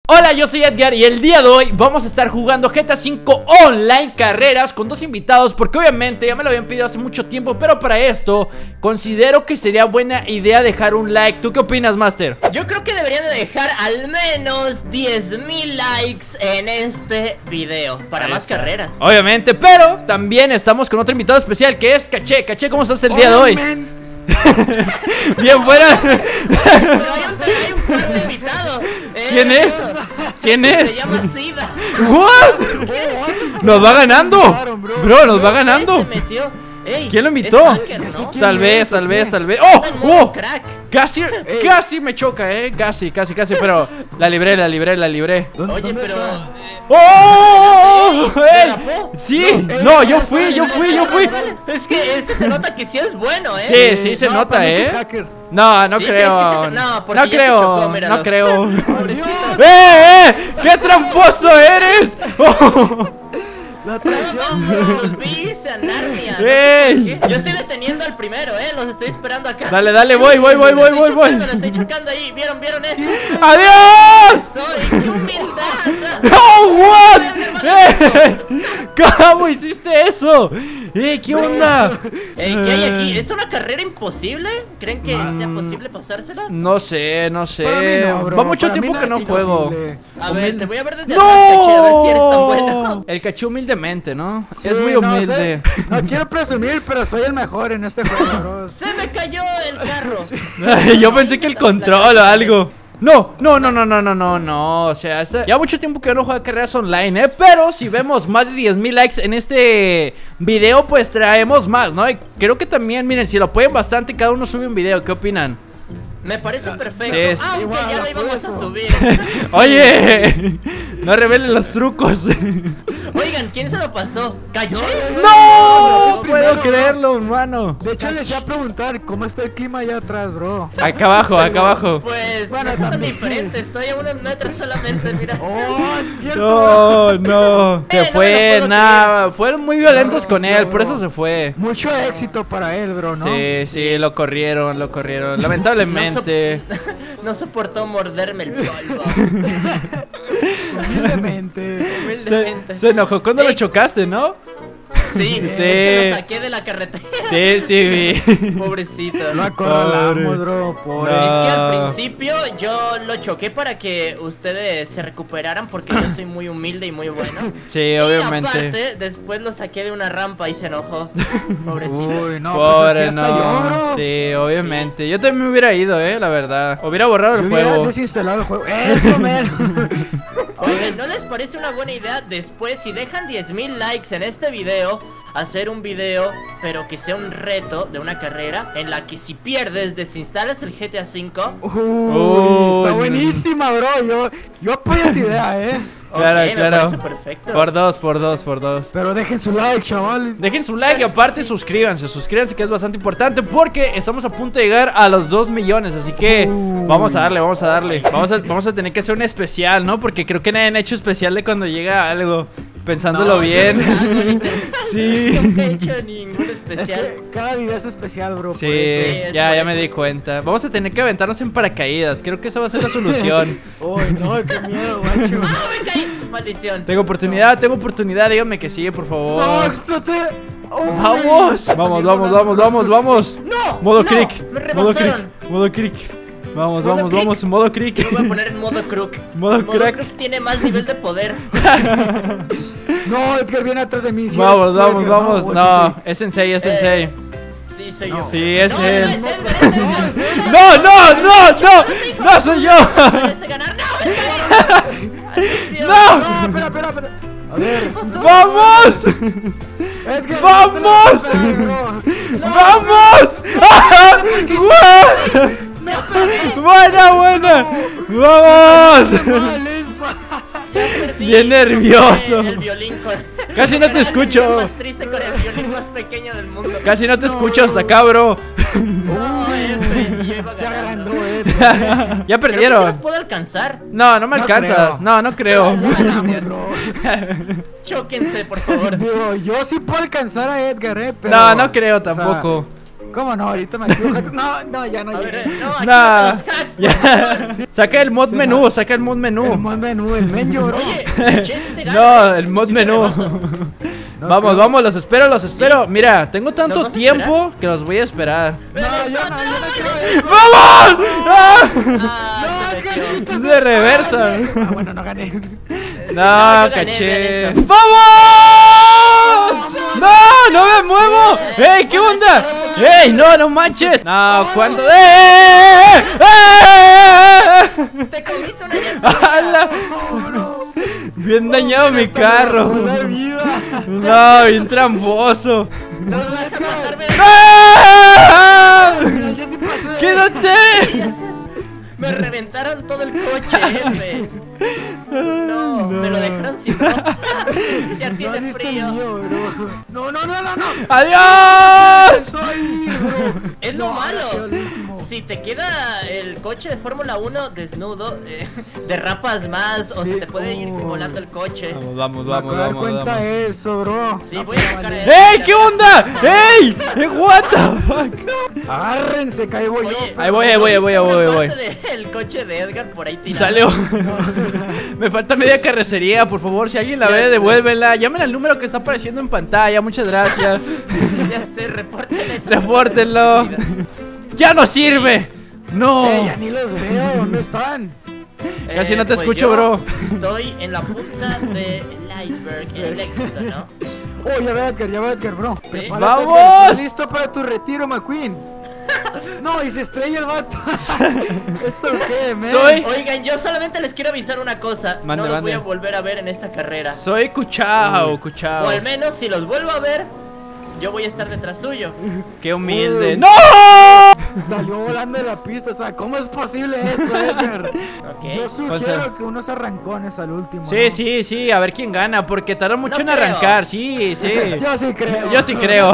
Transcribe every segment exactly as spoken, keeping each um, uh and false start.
Hola, yo soy Edgar y el día de hoy vamos a estar jugando G T A cinco Online Carreras con dos invitados, porque obviamente ya me lo habían pedido hace mucho tiempo, pero para esto considero que sería buena idea dejar un like. ¿Tú qué opinas, Master? Yo creo que deberían de dejar al menos diez mil likes en este video para más carreras. Obviamente, pero también estamos con otro invitado especial que es Caché. Caché, ¿cómo estás el día de hoy? Bien fuera. Pero hay un, hay un par de invitados. Eh, ¿Quién es? ¿Quién es? Se llama Sida. ¿What? Nos va ganando. Bro, nos va ganando. Se metió. Ey, ¿quién lo invitó? Hacker, ¿no? Tal vez, tal vez, tal vez. ¡Oh! ¡Oh! Crack. Casi, casi me choca, eh. Casi, casi, casi, pero la libré, la libré, la libré. Oye, pero. ¡Oh! ¡Ey! ¿Derrapó? Sí, no, yo fui, yo fui, yo fui. Es que ese se nota que sí es bueno, eh. Sí, sí se No, nota, para mí que eh. es hacker. No, no ¿Sí creo. crees que se- no, porque No ya se creo, chocó, míralo. no creo. Pobrecito. ¡Eh, eh! ¡Qué tramposo eres! Oh. La traición. Los vi a Narnia. No sé ¡Ey! por qué. Yo estoy deteniendo al primero, eh. Los estoy esperando acá. Dale, dale, voy, voy, voy, voy, Lo voy, estoy voy. chocando, lo estoy chocando ahí. ¿Vieron, vieron eso? ¡Adiós! Soy, qué humildad. ¡Oh, what! ¡Eh! ¿Cómo hiciste eso? ¡Eh, qué onda! Ey, ¿qué hay aquí? ¿Es una carrera imposible? ¿Creen que sea posible pasársela? No sé, no sé. Para mí no, bro. Va mucho Para mí tiempo no que es no juego. imposible. A ver, te voy a ver desde ¡No! atrás, Caché, a ver si eres tan bueno. El Caché humildemente, ¿no? Sí, es muy no humilde. sé, No, quiero presumir, pero soy el mejor en este juego, bro. Se me cayó el carro. Yo pensé que el control o algo. No, no, no, no, no, no, no, no. O sea, esta- ya mucho tiempo que no juego carreras online, ¿eh? Pero si vemos más de diez mil likes en este video, pues traemos más, ¿no? Y creo que también, miren, si lo apoyan bastante, cada uno sube un video. ¿Qué opinan? Me parece perfecto. Sí, sí. Aunque Igual, ya lo íbamos a apuesto. subir. Oye, no revelen los trucos. Oigan, ¿quién se lo pasó? ¿Caché? ¡No! No Primero, puedo bro. creerlo, hermano. De hecho, les iba a preguntar cómo está el clima allá atrás, bro. Acá abajo, acá abajo. Pues Bueno, no es tan también. diferente. Estoy a unos metros solamente, mira. Oh, es cierto. No, no. Se Eh, no me fue, lo puedo nada. Fueron muy violentos No, con él, por bro. eso se fue. Mucho éxito para él, bro, ¿no? Sí, sí, lo corrieron, lo corrieron. Lamentablemente. No soportó morderme el polvo. Humildemente. Se, Humildemente. se enojó cuando lo Ey, chocaste, ¿no? Sí, Sí. es que lo saqué de la carretera. Sí, sí, vi. Pobrecito. Lo acorralamos, Pobre. bro. Pobre. No. Es que al principio yo lo choqué para que ustedes se recuperaran porque yo soy muy humilde y muy bueno. Sí, Y obviamente. aparte, después lo saqué de una rampa y se enojó. Pobrecito. Uy, no, pues así Pobre, hasta yo, no. bro. Sí, obviamente. Yo también me hubiera ido, eh, la verdad. Hubiera borrado Yo el hubiera juego. desinstalado el juego. Eso, mero. Oigan, ¿no les parece una buena idea después, si dejan diez mil likes en este video, hacer un video, pero que sea un reto de una carrera en la que si pierdes desinstalas el G T A cinco? Uy, Uy, está no. buenísima, bro. Yo, yo apoyo esa idea, eh. Claro, Ok, me claro. parece perfecto. Por dos, por dos, por dos. Pero dejen su like, chavales. Dejen su like y aparte suscríbanse, suscríbanse que es bastante importante porque estamos a punto de llegar a los dos millones, así que Uy. vamos a darle, vamos a darle. Vamos a, vamos a tener que hacer un especial, ¿no? Porque creo que nadie ha hecho especial de cuando llega algo, pensándolo No, bien. yo Sí. nunca he hecho ningún Es especial. que cada video es especial, bro. Sí, por eso. Sí, es ya, por ya me eso. di cuenta. Vamos a tener que aventarnos en paracaídas, creo que esa va a ser la solución. Uy, no, qué miedo, guacho. ¡Ah, me caí! Maldición. Tengo oportunidad, tengo oportunidad, díganme que sí, por favor. No, exploté. Oh, Vamos, vamos, vamos, vamos, vamos, vamos. ¡No! Modo no, crick, ¡Me modo rebasaron! crick, modo crick. Vamos, Modo vamos, crick. vamos, modo crick. Yo voy a poner en modo crook. Modo crack. crook tiene más nivel de poder. No, Edgar viene atrás de mí. Si Vamos, eres tú, vamos, Edgar, vamos. güey, No, sí, sí. es Sensei, es Eh, Sensei. Sí, soy No. yo. Sí, es no, él. No, es él, es él, es él. No, no, no, no, no soy yo. Merece ganar. ¡No, me caí! Maldición. No. No, espera, espera, espera. A ver, ¿Qué pasó? ¡Vamos! Edgar. ¡Vamos! no te la bro. ¡Vamos! ¡Ah! ¡Guau! ¡Me perdí! ¡Buena, buena! ¡Vamos! Mal, eso. Ya perdí. Bien nervioso. El, el violín con... Casi no te Era el escucho. niño más triste con el violín más pequeño del mundo. Casi no te escucho hasta acá, bro. No, F, yo iba Se ganando. agrandó, Edgar. Ya Creo que sí perdieron. los puedo alcanzar. No, no me No alcanzas. creo. No, no creo. Ganamos, bro. Chóquense, por favor. Digo, yo sí puedo alcanzar a Edgar, eh. Pero, No, no creo o sea, tampoco. ¿Cómo no? Ahorita me equivoco. No, no, ya no A ver, llegué. no, aquí Nah. no los hacks, por favor. Ya. Saca el mod Sí, menú, no. saca el mod menú. El mod menú, el menú, bro. Oye, Caché, si te gana, No, eh. el mod Sí te menú. rebaso. No, Vamos, creo- vamos, los espero, los espero. Mira, tengo ¿Nos tanto vas a tiempo que los voy a esperar. No, yo no, yo no quiero puedes. eso. ¡Vamos! ¡Ah! Ah, No, se es que metió. ahorita De reversa. Ah, bueno, no gané. Sí, No, yo gané, vean caché. eso. ¡Vamos! ¡No! ¡No me muevo! ¡Ey! ¿Qué onda? ¡Ey! ¡No, no manches! No, ¿cuánto? ¡Eh! ¡Eh! ¡Eh! Te comiste una llanta. ¡Hala! Bien dañado mi Hasta carro. me bajó la vida. No, bien tramposo. No me deja pasar, ve. ¡Ah! Mira, yo sí pasé. ¡Quédate! Ya sé. Me reventaron todo el coche, F. No, me lo dejaron sin ropa. Ya No tiene diste el frío. mío, bro. No, no, no, no, no. ¡Adiós! Soy, bro. Es lo No, malo. ahora quedó el último. Si te queda el coche de Fórmula uno desnudo, eh, derrapas más o Sí, se te puede ir oh. volando el coche. Vamos, vamos, Me vamos, acabo de dar vamos, cuenta vamos. eso, bro. Sí, voy a sacar el- ¡Ey! ¿Qué onda? ¡Ey! ¡Eh, what the fuck! Agárrense, que ahí voy yo. Oye, Ahí voy, ahí voy, ahí voy, ahí voy, ahí voy. una parte del coche de Edgar por ahí tirado. Salió. Me falta media carrocería, por favor. Si alguien la Ya ve, sé. devuélvela. Llamen al número que está apareciendo en pantalla. Muchas gracias. Ya sé, repórtenle esa Repórtenlo. cosa de ¡Ya no sirve! ¡No! Eh, ya ni los veo, ¿dónde están? Eh, Casi no te pues escucho, yo bro. Estoy en la punta del iceberg, en el éxito, ¿no? Oh, ya veo a Edgar, ya veo a Edgar, bro. Sí. Prepárate, ¡Vamos! Edgar, ¿estás listo para tu retiro, McQueen? No, y se estrella el vato. ¿Eso qué, man? Soy- Oigan, yo solamente les quiero avisar una cosa. Mande, no los mande. voy a volver a ver en esta carrera. Soy Cuchao, Cuchao. O al menos si los vuelvo a ver, yo voy a estar detrás suyo. ¡Qué humilde! Uy. ¡No! Salió volando de la pista, o sea, ¿cómo es posible eso, Edgar? Ok. Yo Puede ser. sugiero que unos arrancones al último. Sí, ¿no? sí, sí, a ver quién gana, porque tarda mucho No en creo. arrancar, sí, sí. Yo sí creo. Yo sí creo.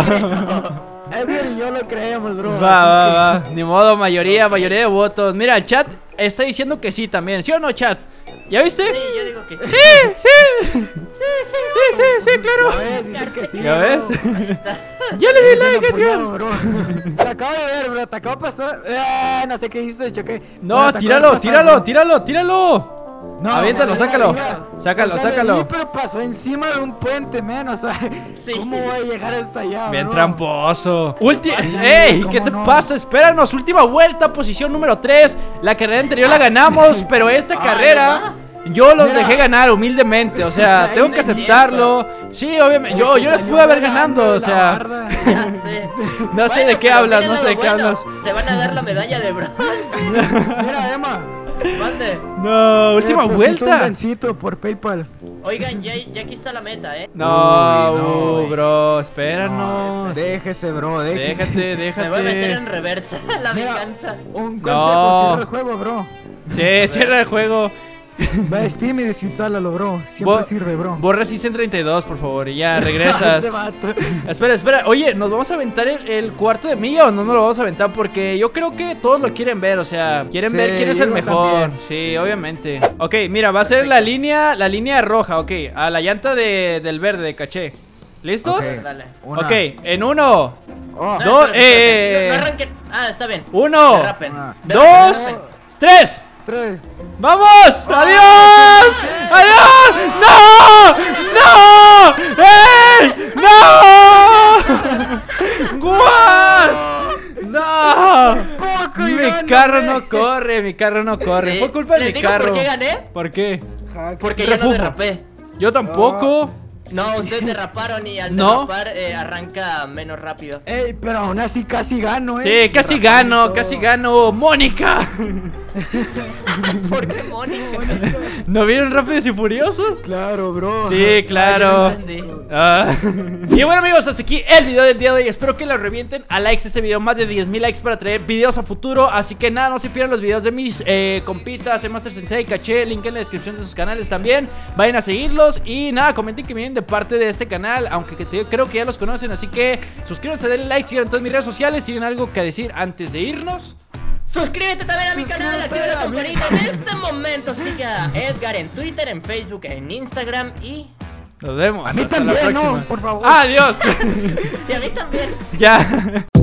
Edgar y yo lo creemos, bro. Va, así va, que- va. Ni modo, mayoría, mayoría de votos. Mira, el chat está diciendo que sí también. ¿Sí o no, chat? ¿Ya viste? Sí, yo digo que sí. Sí, sí. Sí, sí, sí, sí, Ya claro. ves, dicen que sí. ¿Ya bro. ves? Ahí está. Ya le di Bien like, apoyado, Edgar. bro. Te acabo de ver, bro. Te acabo de pasar. Eh, no sé qué hice, choqué. No, Bueno, te acabo de tíralo, pasar, tíralo, bro. tíralo, tíralo. No, Aviéntalo, pasó sácalo. arriba. Sácalo, O sea, le sácalo. di, pero pasó encima de un puente, men. O sea, Sí. ¿cómo voy a llegar hasta allá? Bien bro? tramposo. Ulti pasa? ¡Ey! ¿Cómo ¿Qué te no? pasa? Espéranos. Última vuelta, posición número tres. La carrera anterior la ganamos, pero esta Ah, carrera ¿verdad? yo los Mira. dejé ganar humildemente. O sea, Ay, tengo no que es aceptarlo. Sí, obviamente. Yo, Porque yo les salió pude haber volando ganando. de O la sea, barda. Ya sé. no sé Bueno, de qué pero hablas, miren no sé lo de qué bueno, hablas. Te van a dar la medalla de bronce. Mira, Emma. Mande. No, última Eh, deposito un vuelta. gancito por PayPal. Oigan, ya, ya aquí está la meta, ¿eh? No, Uy, no, uh, güey. bro, espéranos. Déjese, bro, déjese. Déjate, Me voy a meter en déjate. reversa. La Mira, venganza. un No. consejo, cierra el juego, bro. Sí, cierra el juego. Va a Steam y desinstálalo, bro. Siempre Bo- sirve, bro. Borra Season treinta y dos, por favor, y ya regresas. Ese vato. Espera, espera. Oye, ¿nos vamos a aventar el, el cuarto de milla o no nos lo vamos a aventar? Porque yo creo que todos lo quieren ver, o sea, quieren Sí, ver quién es yo el igual mejor. también. Sí, obviamente. Ok, mira, va a ser la línea, la línea roja, ok, a la llanta de, del verde de caché. ¿Listos? Ok. Dale. Una. Ok, en uno, Oh. No, Dos, espérate, eh, espérate. No, eh. no arranquen. Ah, está bien. uno, Derrapen. Una. dos, Derrapen. tres. Tres. ¡Vamos! ¡Adiós! ¡Adiós! ¡No! ¡No! ¡Ey! ¡No! ¡What! ¡No! Poco y Mi gano, carro güey. no corre, mi carro no corre. Sí. Fue culpa de ¿Les mi digo carro. por qué gané? ¿Por qué? Hack. Porque yo Refugio. no derrapé. Yo tampoco. No, ustedes derraparon y al ¿No? derrapar eh, arranca menos rápido. Ey, pero aún así casi gano, eh. Sí, casi Derrapando gano, todo. casi gano. ¡Mónica! ¿Por qué, Mónica? ¿No vieron Rápidos y Furiosos? Claro, bro. Sí, claro. Ah, yo no entendí. Ah. Y bueno, amigos, hasta aquí el video del día de hoy. Espero que lo revienten a likes este video, más de diez mil likes para traer videos a futuro. Así que nada, no se pierdan los videos de mis eh, compitas, Master Sensei, Caché, link en la descripción de sus canales también. Vayan a seguirlos y nada, comenten que vienen de parte de este canal, aunque que te- creo que ya los conocen. Así que suscríbanse, denle like, sigan en todas mis redes sociales. ¿Tienen algo que decir antes de irnos? Suscríbete también a mi canal, activa la Suscríbete a mí. campanita. En este momento sigue a Edgar en Twitter, en Facebook, en Instagram y... Nos vemos. A mí hasta la también, no, próxima. por favor. Adiós. Y a mí también. Ya.